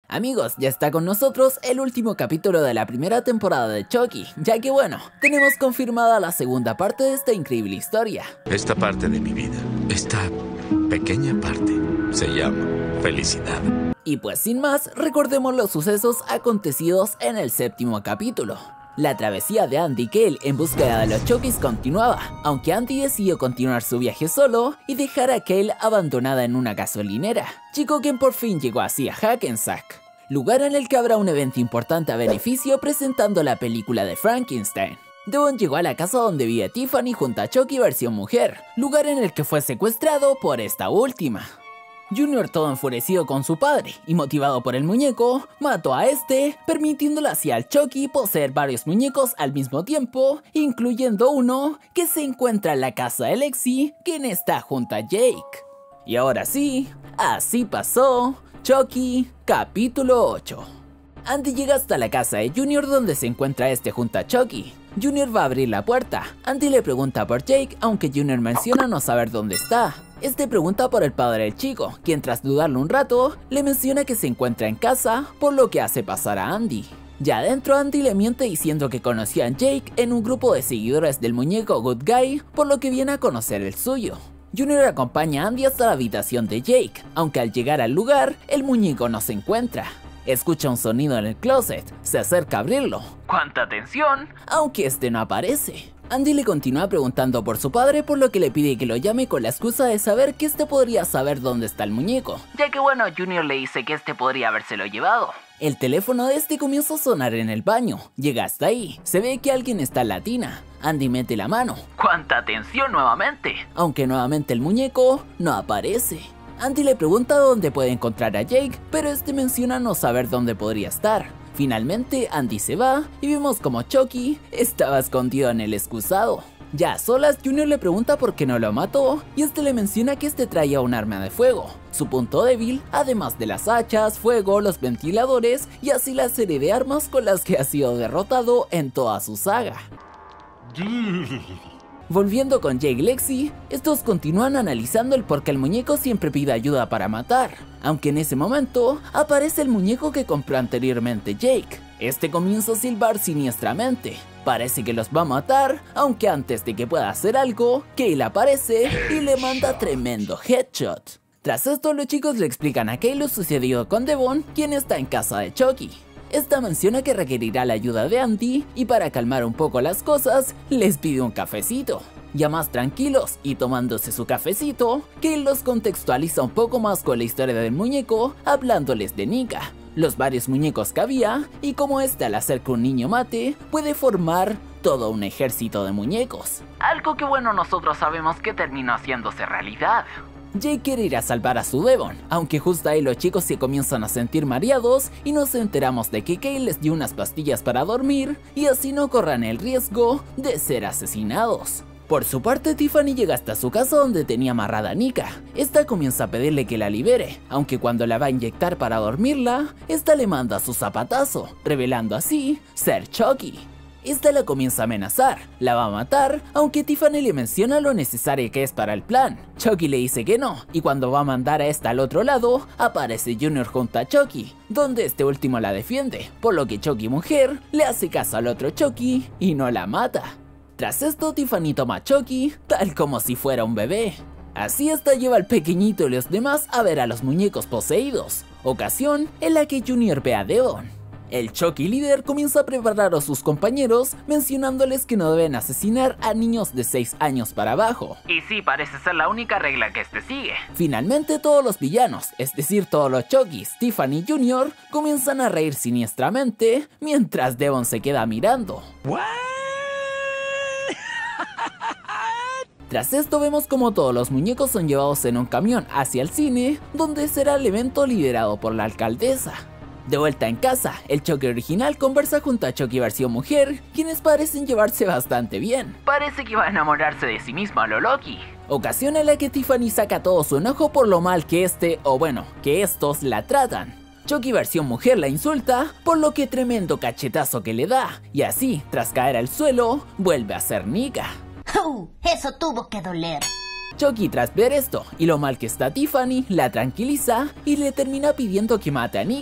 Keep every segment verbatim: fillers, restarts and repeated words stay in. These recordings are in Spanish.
Amigos, ya está con nosotros el último capítulo de la primera temporada de Chucky, ya que bueno, tenemos confirmada la segunda parte de esta increíble historia. Esta parte de mi vida, esta pequeña parte, se llama felicidad. Y pues sin más, recordemos los sucesos acontecidos en el séptimo capítulo. La travesía de Andy y Kale en búsqueda de los Chuckys continuaba, aunque Andy decidió continuar su viaje solo y dejar a Kale abandonada en una gasolinera, chico quien por fin llegó así a Hackensack, lugar en el que habrá un evento importante a beneficio presentando la película de Frankenstein. Devon llegó a la casa donde vive Tiffany junto a Chucky versión mujer, lugar en el que fue secuestrado por esta última. Junior, todo enfurecido con su padre y motivado por el muñeco, mató a este, permitiéndole así al Chucky poseer varios muñecos al mismo tiempo, incluyendo uno que se encuentra en la casa de Lexi, quien está junto a Jake. Y ahora sí, así pasó Chucky, capítulo ocho. Andy llega hasta la casa de Junior donde se encuentra este junto a Chucky. Junior va a abrir la puerta. Andy le pregunta por Jake, aunque Junior menciona no saber dónde está. Este pregunta por el padre del chico, quien tras dudarlo un rato, le menciona que se encuentra en casa, por lo que hace pasar a Andy. Ya adentro, Andy le miente diciendo que conoció a Jake en un grupo de seguidores del muñeco Good Guy, por lo que viene a conocer el suyo. Junior acompaña a Andy hasta la habitación de Jake, aunque al llegar al lugar, el muñeco no se encuentra. Escucha un sonido en el closet, se acerca a abrirlo. ¡Cuánta atención! Aunque este no aparece. Andy le continúa preguntando por su padre, por lo que le pide que lo llame con la excusa de saber que este podría saber dónde está el muñeco, ya que bueno, Junior le dice que este podría habérselo llevado. El teléfono de este comienza a sonar en el baño, llega hasta ahí, se ve que alguien está en la tina. Andy mete la mano. ¡Cuánta atención nuevamente! Aunque nuevamente el muñeco no aparece. Andy le pregunta dónde puede encontrar a Jake, pero este menciona no saber dónde podría estar. Finalmente Andy se va y vemos como Chucky estaba escondido en el excusado. Ya a solas, Junior le pregunta por qué no lo mató y este le menciona que este traía un arma de fuego, su punto débil, además de las hachas, fuego, los ventiladores y así la serie de armas con las que ha sido derrotado en toda su saga. Volviendo con Jake y Lexi, estos continúan analizando el por qué el muñeco siempre pide ayuda para matar, aunque en ese momento aparece el muñeco que compró anteriormente Jake. Este comienza a silbar siniestramente, parece que los va a matar, aunque antes de que pueda hacer algo, Kale aparece y le manda tremendo headshot. Tras esto, los chicos le explican a Kale lo sucedido con Devon, quien está en casa de Chucky. Esta menciona que requerirá la ayuda de Andy y para calmar un poco las cosas, les pide un cafecito. Ya más tranquilos y tomándose su cafecito, Kale los contextualiza un poco más con la historia del muñeco, hablándoles de Nika, los varios muñecos que había y cómo este al hacer que un niño mate, puede formar todo un ejército de muñecos. Algo que bueno nosotros sabemos que terminó haciéndose realidad. Jake quiere ir a salvar a su Devon, aunque justo ahí los chicos se comienzan a sentir mareados y nos enteramos de que Kale les dio unas pastillas para dormir y así no corran el riesgo de ser asesinados. Por su parte, Tiffany llega hasta su casa donde tenía amarrada a Nika. Esta comienza a pedirle que la libere, aunque cuando la va a inyectar para dormirla, esta le manda su zapatazo, revelando así ser Chucky. Esta la comienza a amenazar, la va a matar, aunque Tiffany le menciona lo necesario que es para el plan. Chucky le dice que no, y cuando va a mandar a esta al otro lado, aparece Junior junto a Chucky, donde este último la defiende, por lo que Chucky mujer le hace caso al otro Chucky y no la mata. Tras esto, Tiffany toma a Chucky, tal como si fuera un bebé. Así esta lleva al pequeñito y los demás a ver a los muñecos poseídos, ocasión en la que Junior ve a Devon. El Chucky líder comienza a preparar a sus compañeros mencionándoles que no deben asesinar a niños de seis años para abajo. Y sí, parece ser la única regla que este sigue. Finalmente todos los villanos, es decir todos los Chuckys, Tiffany Junior, comienzan a reír siniestramente mientras Devon se queda mirando. ¿What? Tras esto vemos como todos los muñecos son llevados en un camión hacia el cine, donde será el evento liderado por la alcaldesa. De vuelta en casa, el Chucky original conversa junto a Chucky versión mujer, quienes parecen llevarse bastante bien. Parece que va a enamorarse de sí mismo a lo Loki. Ocasión en la que Tiffany saca todo su enojo por lo mal que este, o bueno, que estos la tratan. Chucky versión mujer la insulta, por lo que tremendo cachetazo que le da, y así, tras caer al suelo, vuelve a ser Nika. Uh, eso tuvo que doler. Chucky, tras ver esto y lo mal que está Tiffany, la tranquiliza y le termina pidiendo que mate a Nika.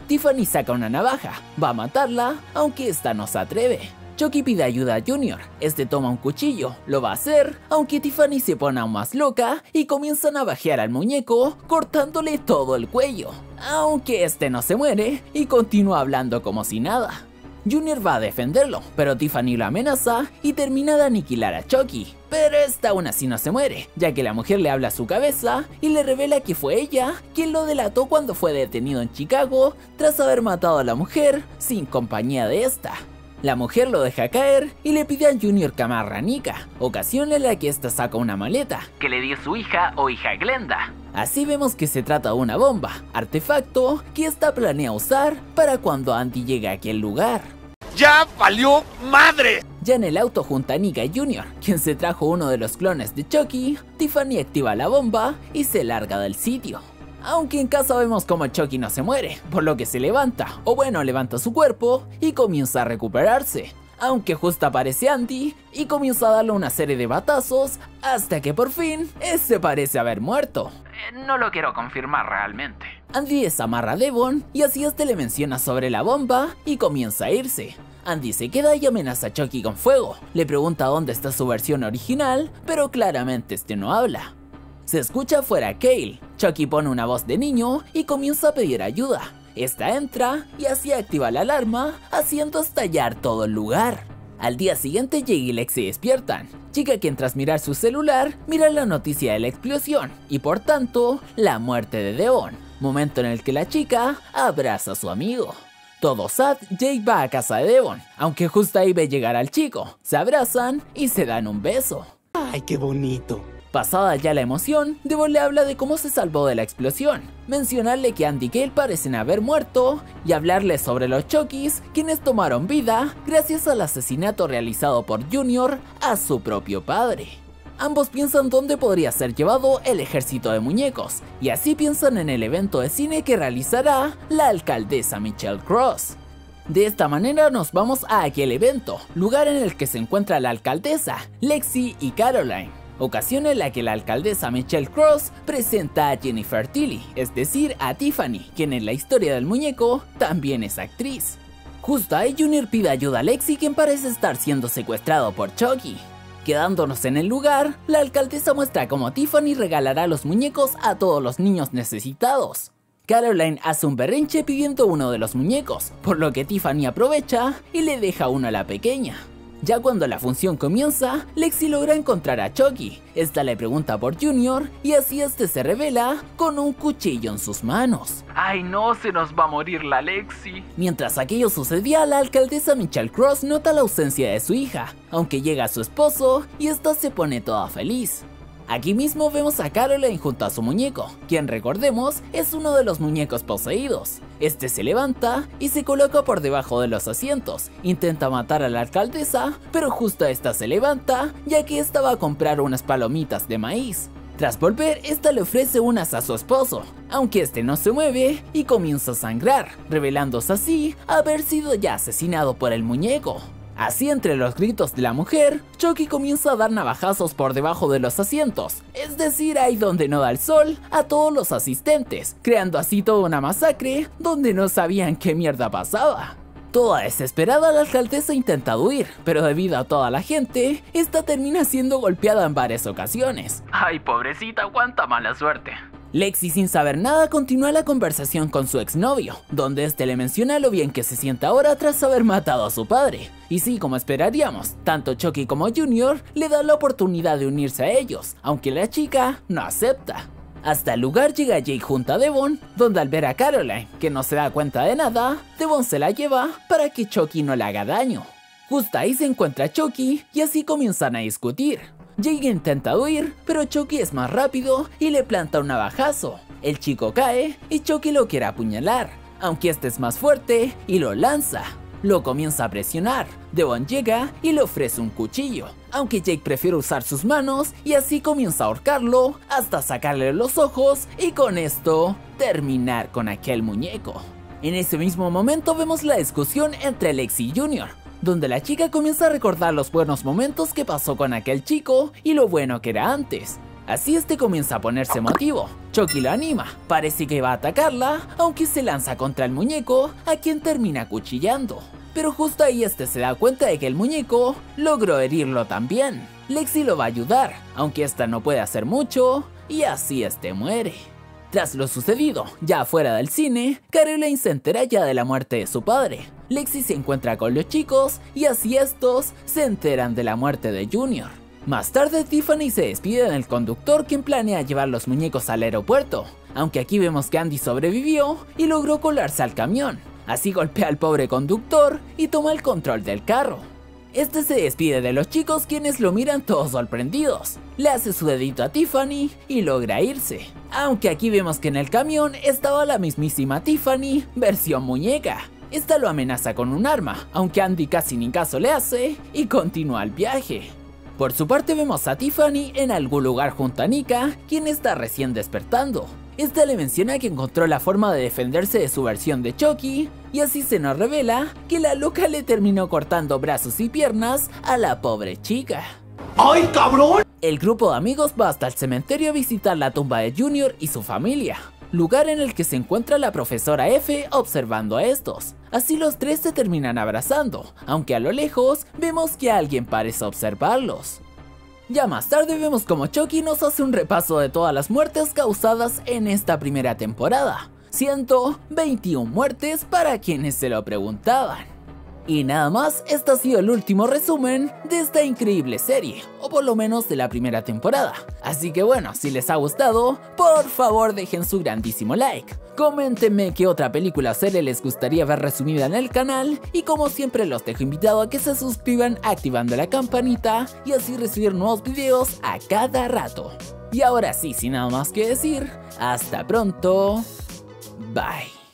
Tiffany saca una navaja, va a matarla, aunque esta no se atreve. Chucky pide ayuda a Junior, este toma un cuchillo, lo va a hacer, aunque Tiffany se pone aún más loca y comienza a navajear al muñeco, cortándole todo el cuello, aunque este no se muere y continúa hablando como si nada. Junior va a defenderlo, pero Tiffany lo amenaza y termina de aniquilar a Chucky. Pero esta aún así no se muere, ya que la mujer le habla a su cabeza y le revela que fue ella quien lo delató cuando fue detenido en Chicago tras haber matado a la mujer sin compañía de esta. La mujer lo deja caer y le pide a Junior que amarre a Nika, ocasión en la que esta saca una maleta que le dio su hija o hija Glenda. Así vemos que se trata de una bomba, artefacto que esta planea usar para cuando Andy llegue a aquel lugar. ¡Ya valió madre! Ya en el auto junto a Nika y Junior, quien se trajo uno de los clones de Chucky, Tiffany activa la bomba y se larga del sitio. Aunque en casa vemos como Chucky no se muere, por lo que se levanta, o bueno, levanta su cuerpo y comienza a recuperarse. Aunque justo aparece Andy y comienza a darle una serie de batazos hasta que por fin, este parece haber muerto. Eh, no lo quiero confirmar realmente. Andy desamarra a Devon y así este le menciona sobre la bomba y comienza a irse. Andy se queda y amenaza a Chucky con fuego, le pregunta dónde está su versión original, pero claramente este no habla. Se escucha afuera a Cale, Chucky pone una voz de niño y comienza a pedir ayuda. Esta entra y así activa la alarma, haciendo estallar todo el lugar. Al día siguiente Jake y Lex se despiertan, chica quien tras mirar su celular mira la noticia de la explosión y por tanto la muerte de Devon, momento en el que la chica abraza a su amigo. Todo sad, Jake va a casa de Devon, aunque justo ahí ve llegar al chico, se abrazan y se dan un beso. ¡Ay, qué bonito! Pasada ya la emoción, Devon le habla de cómo se salvó de la explosión, mencionarle que Andy y Cale parecen haber muerto y hablarle sobre los Chuckys, quienes tomaron vida gracias al asesinato realizado por Junior a su propio padre. Ambos piensan dónde podría ser llevado el ejército de muñecos, y así piensan en el evento de cine que realizará la alcaldesa Michelle Cross. De esta manera nos vamos a aquel evento, lugar en el que se encuentra la alcaldesa, Lexi y Caroline. Ocasión en la que la alcaldesa Michelle Cross presenta a Jennifer Tilly, es decir, a Tiffany, quien en la historia del muñeco también es actriz. Justo ahí Junior pide ayuda a Lexi, quien parece estar siendo secuestrado por Chucky. Quedándonos en el lugar, la alcaldesa muestra cómo Tiffany regalará los muñecos a todos los niños necesitados. Caroline hace un berrinche pidiendo uno de los muñecos, por lo que Tiffany aprovecha y le deja uno a la pequeña. Ya cuando la función comienza, Lexi logra encontrar a Chucky. Esta le pregunta por Junior y así este se revela con un cuchillo en sus manos. ¡Ay no, se nos va a morir la Lexi! Mientras aquello sucedía, la alcaldesa Michelle Cross nota la ausencia de su hija, aunque llega su esposo y esta se pone toda feliz. Aquí mismo vemos a Caroline junto a su muñeco, quien recordemos es uno de los muñecos poseídos. Este se levanta y se coloca por debajo de los asientos, intenta matar a la alcaldesa, pero justo esta se levanta ya que esta va a comprar unas palomitas de maíz. Tras volver, esta le ofrece unas a su esposo, aunque este no se mueve y comienza a sangrar, revelándose así haber sido ya asesinado por el muñeco. Así entre los gritos de la mujer, Chucky comienza a dar navajazos por debajo de los asientos, es decir, ahí donde no da el sol, a todos los asistentes, creando así toda una masacre donde no sabían qué mierda pasaba. Toda desesperada, la alcaldesa intenta huir, pero debido a toda la gente, esta termina siendo golpeada en varias ocasiones. ¡Ay, pobrecita, cuánta mala suerte! Lexi, sin saber nada, continúa la conversación con su exnovio, donde este le menciona lo bien que se siente ahora tras haber matado a su padre. Y sí, como esperaríamos, tanto Chucky como Junior le dan la oportunidad de unirse a ellos, aunque la chica no acepta. Hasta el lugar llega Jake junto a Devon, donde al ver a Caroline, que no se da cuenta de nada, Devon se la lleva para que Chucky no le haga daño. Justo ahí se encuentra Chucky y así comienzan a discutir. Jake intenta huir, pero Chucky es más rápido y le planta un navajazo. El chico cae y Chucky lo quiere apuñalar, aunque este es más fuerte y lo lanza. Lo comienza a presionar. Devon llega y le ofrece un cuchillo, aunque Jake prefiere usar sus manos y así comienza a ahorcarlo hasta sacarle los ojos y con esto terminar con aquel muñeco. En ese mismo momento vemos la discusión entre Lexi y Junior, donde la chica comienza a recordar los buenos momentos que pasó con aquel chico y lo bueno que era antes. Así este comienza a ponerse emotivo. Chucky lo anima, parece que va a atacarla, aunque se lanza contra el muñeco, a quien termina acuchillando. Pero justo ahí este se da cuenta de que el muñeco logró herirlo también. Lexi lo va a ayudar, aunque esta no puede hacer mucho, y así este muere. Tras lo sucedido, ya fuera del cine, Caroline se entera ya de la muerte de su padre. Lexi se encuentra con los chicos y así estos se enteran de la muerte de Junior. Más tarde Tiffany se despide del conductor quien planea llevar los muñecos al aeropuerto, aunque aquí vemos que Andy sobrevivió y logró colarse al camión. Así golpea al pobre conductor y toma el control del carro. Este se despide de los chicos quienes lo miran todos sorprendidos. Le hace su dedito a Tiffany y logra irse. Aunque aquí vemos que en el camión estaba la mismísima Tiffany versión muñeca. Esta lo amenaza con un arma, aunque Andy casi ni caso le hace y continúa el viaje. Por su parte vemos a Tiffany en algún lugar junto a Nika, quien está recién despertando. Esta le menciona que encontró la forma de defenderse de su versión de Chucky, y así se nos revela que la loca le terminó cortando brazos y piernas a la pobre chica. ¡Ay, cabrón! El grupo de amigos va hasta el cementerio a visitar la tumba de Junior y su familia, lugar en el que se encuentra la profesora F observando a estos. Así los tres se terminan abrazando, aunque a lo lejos vemos que alguien parece observarlos. Ya más tarde vemos como Chucky nos hace un repaso de todas las muertes causadas en esta primera temporada. ciento veintiuna muertes para quienes se lo preguntaban. Y nada más, este ha sido el último resumen de esta increíble serie, o por lo menos de la primera temporada. Así que bueno, si les ha gustado, por favor dejen su grandísimo like. Coméntenme qué otra película o serie les gustaría ver resumida en el canal, y como siempre los dejo invitado a que se suscriban activando la campanita y así recibir nuevos videos a cada rato. Y ahora sí, sin nada más que decir, hasta pronto, bye.